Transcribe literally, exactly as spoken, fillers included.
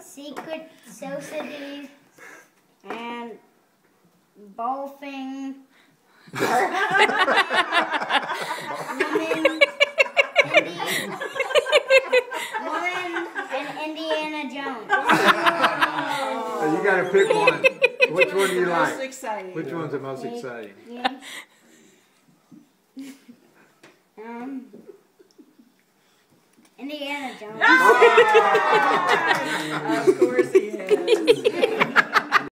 Secret Society and Golfing. Woman, Indi- Woman and Indiana Jones. So you got to pick one. Which one do you Most like? exciting. Which one's the most Yeah. exciting? Yeah. Um, Indiana Jones. Of course he